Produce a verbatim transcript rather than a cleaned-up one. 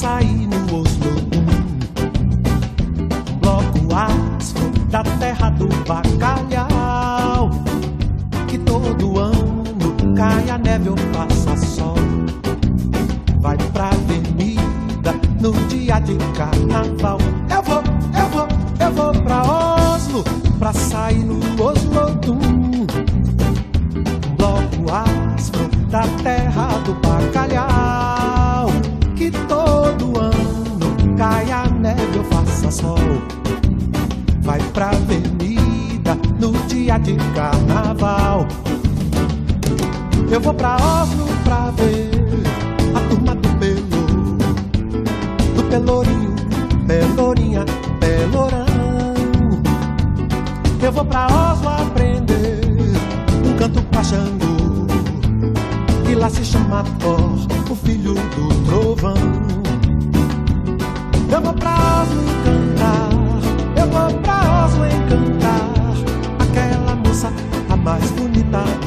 sair no Oslo, um bloco áspero da terra do bacalhau, que todo ano cai a neve ou faça sol. Vai pra avenida no dia de carnaval. Eu vou, eu vou, eu vou pra Oslo, pra sair no Oslo, um bloco áspero da terra do bacalhau, que todo ano cai a neve ou faça sol. Vai pra avenida no dia de carnaval. Eu vou pra Oslo pra ver a turma do Pelô, do Pelourinho, Pelourinha, Pelourão. Eu vou pra Oslo aprender um canto pra Xangô, que lá se chama Thor, o filho do trovão. Eu vou pra Oslo encantar, eu vou pra Oslo encantar aquela moça, a mais bonita